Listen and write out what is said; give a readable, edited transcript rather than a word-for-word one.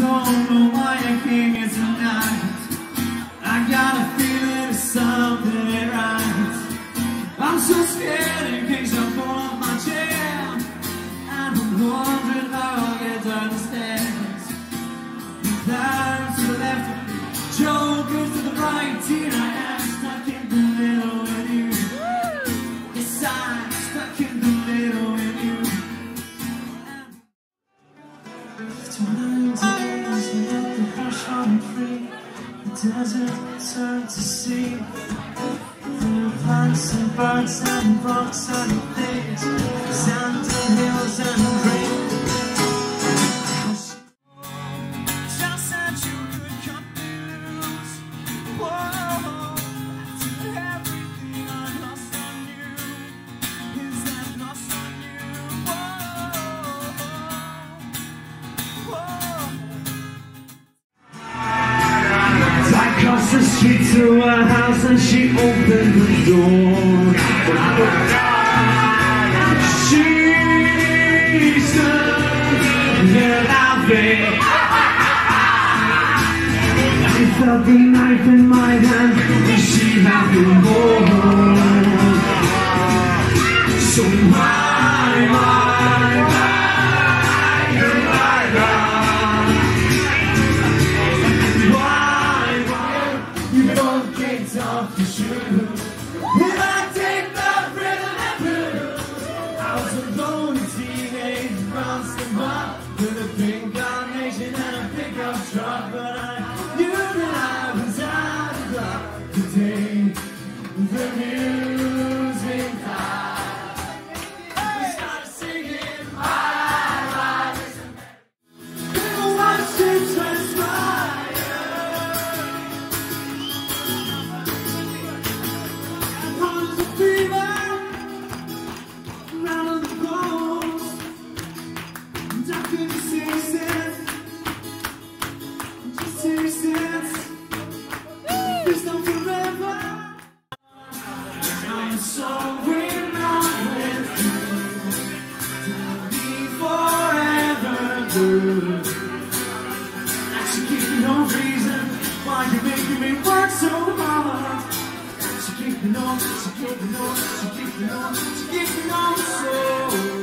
don't know why I came here tonight. I got a feeling it's something ain't right. I'm so scared in case I fall off my chair, and I'm wondering how I'll get down the stairs. Down to the left, Joe goes to the right. Here I am, stuck in the middle with you. Yes, I'm stuck in the middle with you. Tonight days, we let the brush on free. The desert turned to sea. There were plants and birds and rocks and things, sand and hills and rain. Just said you could cut me loose. Whoa, after everything I lost on you, is that lost on you? I crossed the street to her house and she opened the door. She stood there laughing. I felt the knife in my hand and she had the more. So why you both kicked off your shoes? Did I take the rhythm and blues? I was a lonely teenage monster mom with a pink carnation and a pickup truck, but I knew that I was out of luck the day the music died. We started singing my life. People watched it transpire. I'm so in love with you, to be forever blue. She gives me no reason why you're making me work so hard. She gives me no, she gives me no, she gives me no, she gives me no soul.